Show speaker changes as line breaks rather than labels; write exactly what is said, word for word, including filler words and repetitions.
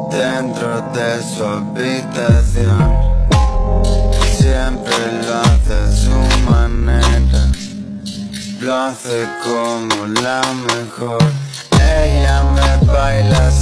dentro de su habitación. Siempre lo hace a su manera, lo hace como la mejor. Ella me baila